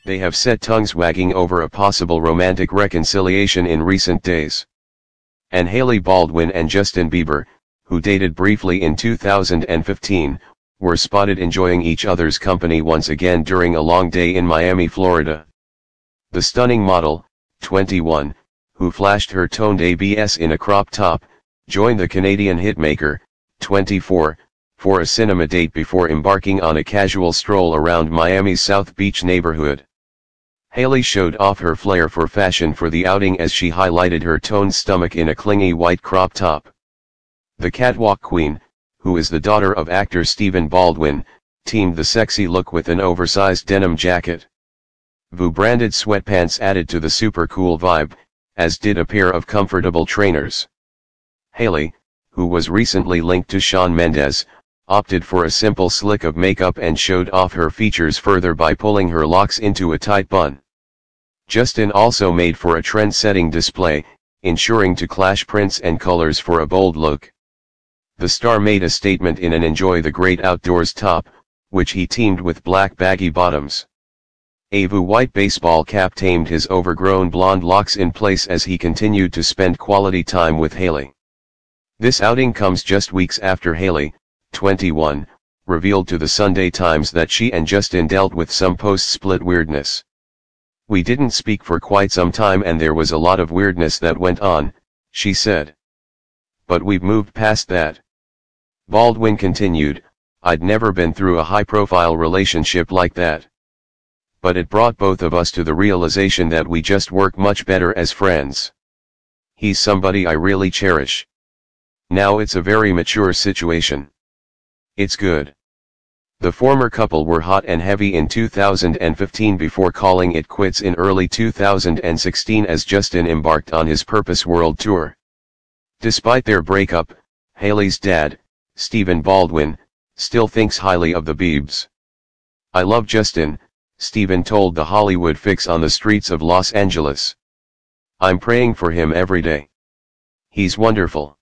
They have set tongues wagging over a possible romantic reconciliation in recent days. And Hailey Baldwin and Justin Bieber, who dated briefly in 2015, were spotted enjoying each other's company once again during a long day in Miami, Florida. The stunning model, 21, who flashed her toned ABS in a crop top, joined the Canadian hitmaker, 24, for a cinema date before embarking on a casual stroll around Miami's South Beach neighborhood. Hailey showed off her flair for fashion for the outing as she highlighted her toned stomach in a clingy white crop top. The catwalk queen, who is the daughter of actor Stephen Baldwin, teamed the sexy look with an oversized denim jacket. VU-branded sweatpants added to the super cool vibe, as did a pair of comfortable trainers. Hailey, who was recently linked to Shawn Mendes, opted for a simple slick of makeup and showed off her features further by pulling her locks into a tight bun. Justin also made for a trend-setting display, ensuring to clash prints and colors for a bold look. The star made a statement in an Enjoy the Great Outdoors top, which he teamed with black baggy bottoms. A VU white baseball cap tamed his overgrown blonde locks in place as he continued to spend quality time with Hailey. This outing comes just weeks after Hailey, 21, revealed to the Sunday Times that she and Justin dealt with some post-split weirdness. "We didn't speak for quite some time and there was a lot of weirdness that went on," she said. "But we've moved past that." Baldwin continued, "I'd never been through a high-profile relationship like that. But it brought both of us to the realization that we just work much better as friends. He's somebody I really cherish. Now it's a very mature situation. It's good." The former couple were hot and heavy in 2015 before calling it quits in early 2016 as Justin embarked on his Purpose World Tour. Despite their breakup, Hailey's dad, Stephen Baldwin, still thinks highly of the Biebs. "I love Justin," Stephen told The Hollywood Fix on the streets of Los Angeles. "I'm praying for him every day. He's wonderful."